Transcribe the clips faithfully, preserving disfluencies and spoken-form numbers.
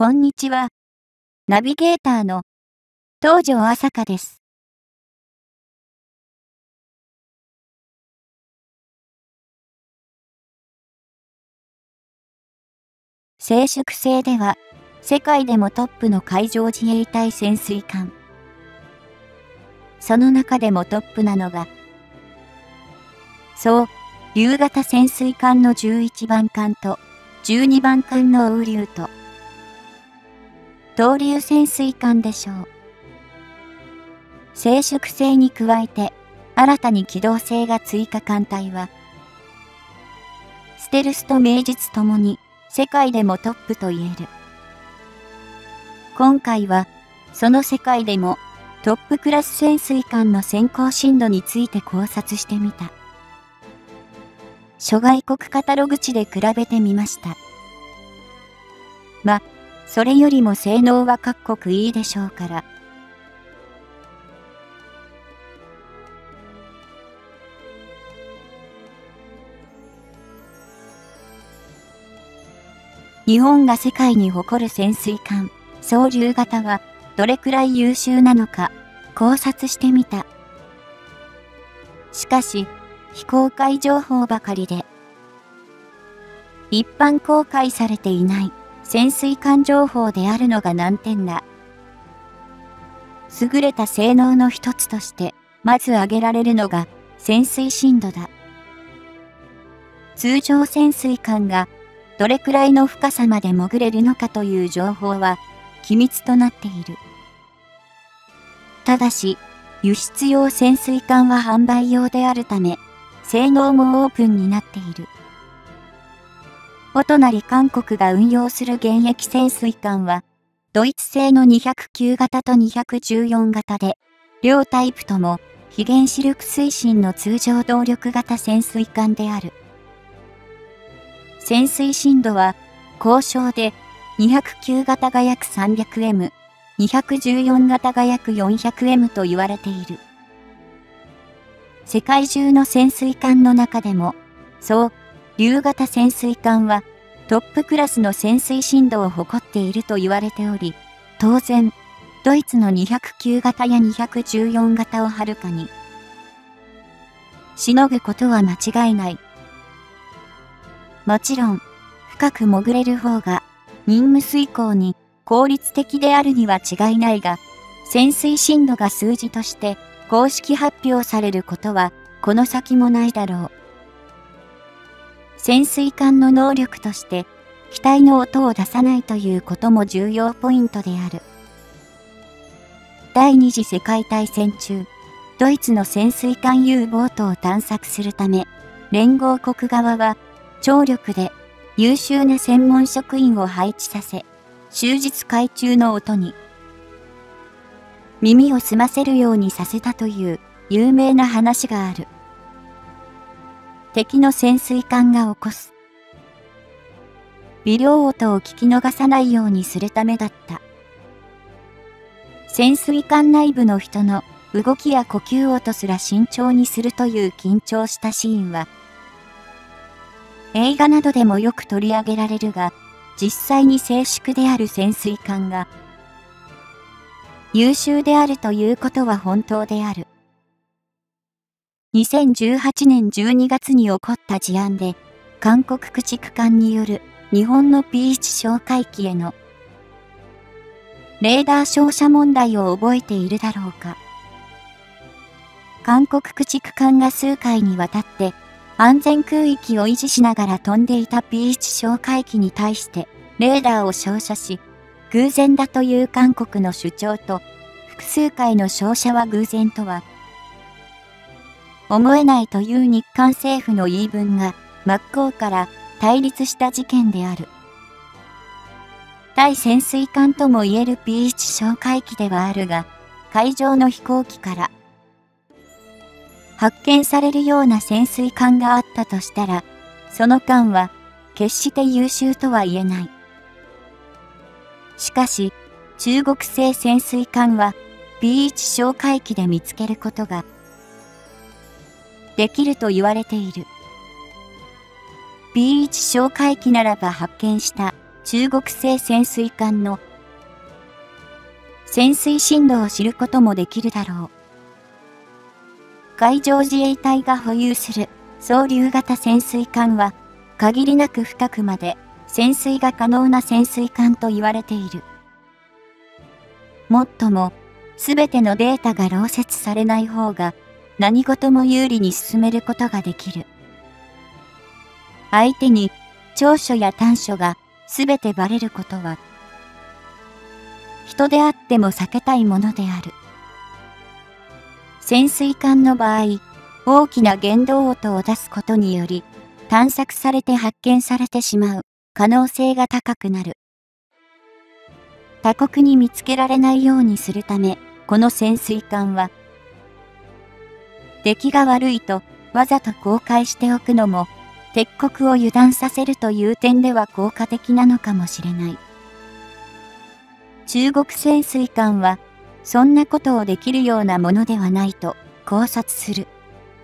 こんにちは。ナビゲーターの東條朝香です。静粛性では、世界でもトップの海上自衛隊潜水艦。その中でもトップなのが、そう、竜型潜水艦のじゅういちばん艦とじゅうにばん艦の王竜と、東竜潜水艦でしょう。静粛性に加えて、新たに機動性が追加艦隊は、ステルスと名実ともに世界でもトップと言える。今回は、その世界でもトップクラス潜水艦の先行深度について考察してみた。諸外国カタログ値で比べてみました。ま、それよりも性能は各国いいでしょうから。日本が世界に誇る潜水艦、総竜型はどれくらい優秀なのか考察してみた。しかし、非公開情報ばかりで、一般公開されていない潜水艦情報であるのが難点だ。優れた性能の一つとして、まず挙げられるのが潜水深度だ。通常潜水艦がどれくらいの深さまで潜れるのかという情報は機密となっている。ただし、輸出用潜水艦は販売用であるため、性能もオープンになっている。お隣韓国が運用する現役潜水艦は、ドイツ製のにひゃくきゅう型とにひゃくじゅうよん型で、両タイプとも非原子力推進の通常動力型潜水艦である。潜水深度は、高床でにひゃくきゅう型が約 さんびゃくエム、にひゃくじゅうよん型が約 よんひゃくエム と言われている。世界中の潜水艦の中でも、そう、竜型潜水艦はトップクラスの潜水深度を誇っていると言われており、当然、ドイツのにひゃくきゅう型やにひゃくじゅうよん型をはるかに、しのぐことは間違いない。もちろん、深く潜れる方が任務遂行に効率的であるには違いないが、潜水深度が数字として公式発表されることはこの先もないだろう。潜水艦の能力として機体の音を出さないということも重要ポイントである。第二次世界大戦中、ドイツの潜水艦 U ボートを探索するため、連合国側は超力で優秀な専門職員を配置させ、終日海中の音に耳を澄ませるようにさせたという有名な話がある。敵の潜水艦が起こす微量音を聞き逃さないようにするためだった。潜水艦内部の人の動きや呼吸音すら慎重にするという緊張したシーンは、映画などでもよく取り上げられるが、実際に静粛である潜水艦が優秀であるということは本当である。にせんじゅうはちねんじゅうにがつに起こった事案で、韓国駆逐艦による日本の ピーワン 哨戒機へのレーダー照射問題を覚えているだろうか。韓国駆逐艦が数回にわたって安全空域を維持しながら飛んでいた ピーワン 哨戒機に対してレーダーを照射し、偶然だという韓国の主張と、複数回の照射は偶然とは思えないという日韓政府の言い分が真っ向から対立した事件である。対潜水艦ともいえる ピーワン 哨戒機ではあるが、海上の飛行機から発見されるような潜水艦があったとしたら、その艦は決して優秀とは言えない。しかし、中国製潜水艦は ピーワン 哨戒機で見つけることができると言われている。ピーワン 哨戒機ならば発見した中国製潜水艦の潜水深度を知ることもできるだろう。海上自衛隊が保有する双竜型潜水艦は、限りなく深くまで潜水が可能な潜水艦と言われている。もっとも、すべてのデータが漏洩されない方が、何事も有利に進めることができる。相手に長所や短所がすべてバレることは、人であっても避けたいものである。潜水艦の場合、大きな言動音を出すことにより、探索されて発見されてしまう可能性が高くなる。他国に見つけられないようにするため、この潜水艦は、出来が悪いとわざと公開しておくのも、敵国を油断させるという点では効果的なのかもしれない。中国潜水艦は、そんなことをできるようなものではないと考察する。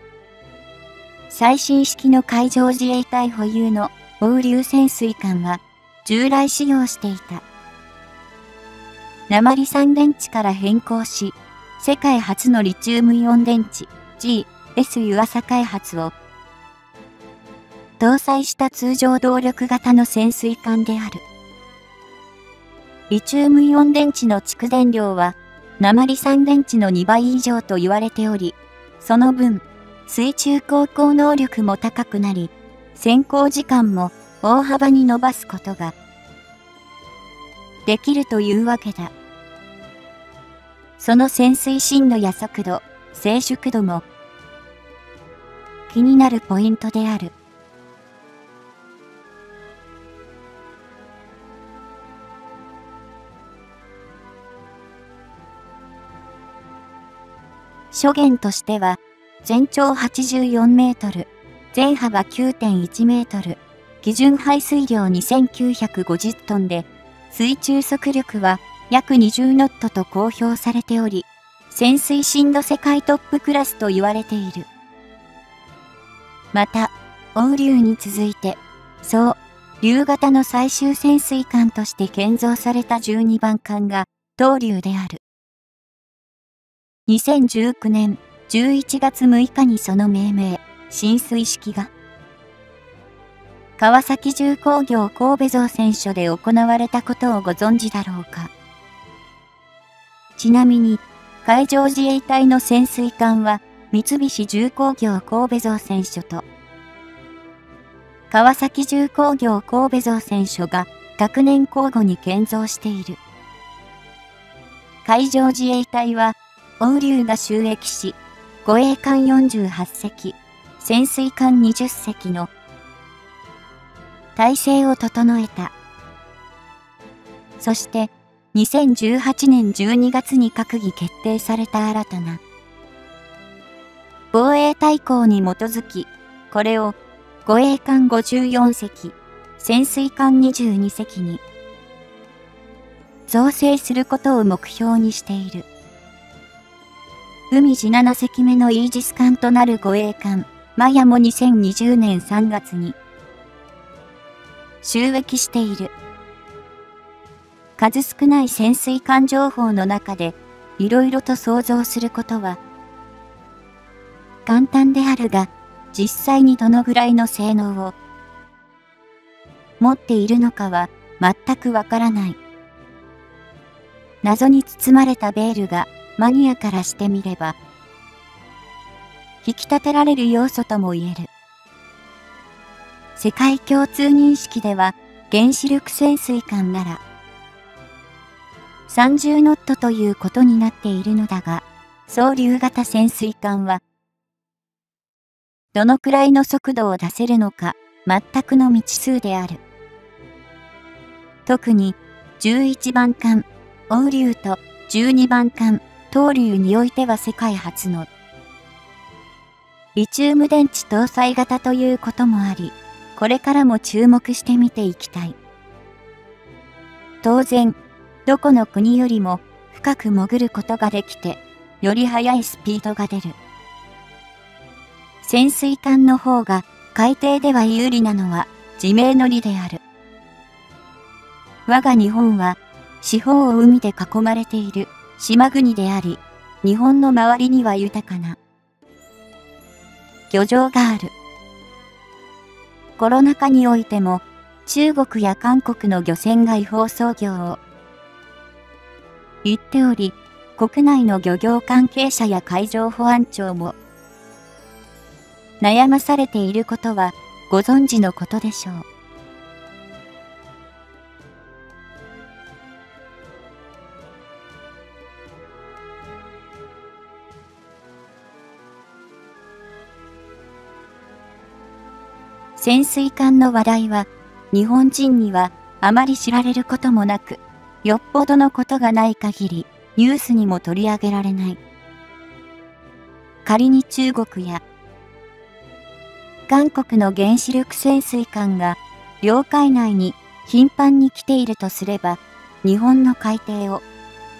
最新式の海上自衛隊保有の黄龍潜水艦は、従来使用していた。鉛酸電池から変更し、世界初のリチウムイオン電池 ジーエス 湯浅開発を搭載した通常動力型の潜水艦である。リチウムイオン電池の蓄電量は鉛酸電池のにばい以上と言われており、その分、水中航行能力も高くなり、潜航時間も大幅に伸ばすことができるというわけだ。その潜水深度や速度、静粛度も気になるポイントである。諸言としては、全長はちじゅうよんメートル、全幅 きゅうてんいちメートル、基準排水量にせんきゅうひゃくごじゅっトンで、水中速力は約にじゅうノットと公表されており、潜水深度世界トップクラスと言われている。また、黄龍に続いて、そう、龍型の最終潜水艦として建造されたじゅうにばん艦が、東龍である。にせんじゅうきゅうねんじゅういちがつむいかにその命名、進水式が、川崎重工業神戸造船所で行われたことをご存知だろうか。ちなみに、海上自衛隊の潜水艦は、三菱重工業神戸造船所と、川崎重工業神戸造船所が学年交互に建造している。海上自衛隊は、黄龍が就役し、護衛艦よんじゅうはっせき、潜水艦にじゅっせきの体制を整えた。そして、にせんじゅうはちねんじゅうにがつに閣議決定された新たな防衛大綱に基づき、これを護衛艦ごじゅうよんせき、潜水艦にじゅうにせきに造成することを目標にしている。海自ななせきめのイージス艦となる護衛艦、マヤもにせんにじゅうねんさんがつに就役している。数少ない潜水艦情報の中で、いろいろと想像することは簡単であるが、実際にどのぐらいの性能を持っているのかは全くわからない。謎に包まれたベールがマニアからしてみれば、引き立てられる要素とも言える。世界共通認識では、原子力潜水艦なら、さんじゅうノットということになっているのだが、双竜型潜水艦は、どのくらいの速度を出せるのか、全くの未知数である。特に、じゅういちばん艦、黄龍とじゅうにばん艦、東龍においては世界初のリチウム電池搭載型ということもあり、これからも注目して見ていきたい。当然、どこの国よりも深く潜ることができて、より速いスピードが出る。潜水艦の方が海底では有利なのは自明の理である。 我が日本は四方を海で囲まれている島国であり、日本の周りには豊かな漁場がある。コロナ禍においても中国や韓国の漁船が違法操業を言っており、国内の漁業関係者や海上保安庁も悩まされていることはご存知のことでしょう。潜水艦の話題は日本人にはあまり知られることもなく、よっぽどのことがない限りニュースにも取り上げられない。仮に中国や韓国の原子力潜水艦が領海内に頻繁に来ているとすれば、日本の海底を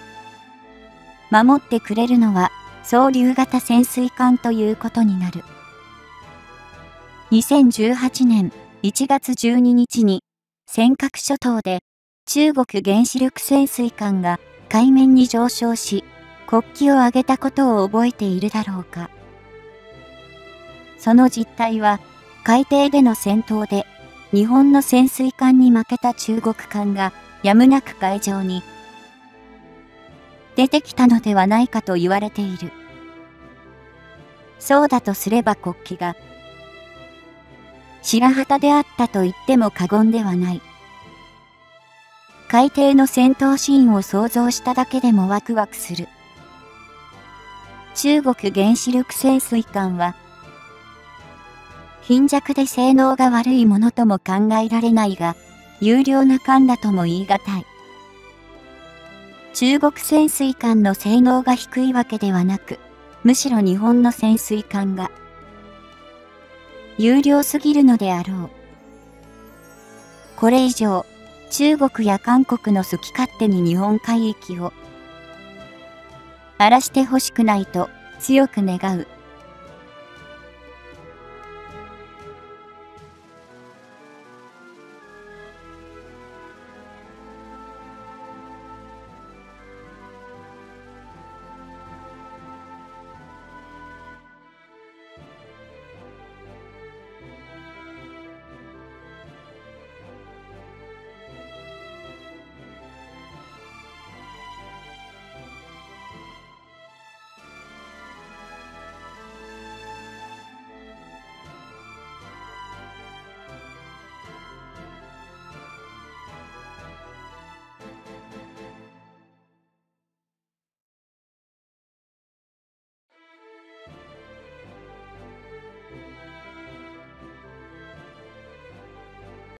守ってくれるのは総流型潜水艦ということになる。にせんじゅうはちねんいちがつじゅうににちに尖閣諸島で中国原子力潜水艦が海面に上昇し国旗を上げたことを覚えているだろうか。その実態は海底での戦闘で日本の潜水艦に負けた中国艦がやむなく海上に出てきたのではないかと言われている。そうだとすれば国旗が白旗であったと言っても過言ではない。海底の戦闘シーンを想像しただけでもワクワクする。中国原子力潜水艦は貧弱で性能が悪いものとも考えられないが、優良な艦だとも言い難い。中国潜水艦の性能が低いわけではなく、むしろ日本の潜水艦が優良すぎるのであろう。これ以上、中国や韓国の好き勝手に日本海域を荒らしてほしくないと強く願う。